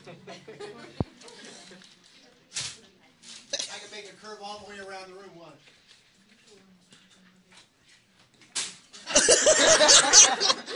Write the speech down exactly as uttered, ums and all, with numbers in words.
I can make a curve all the way around the room. Watch.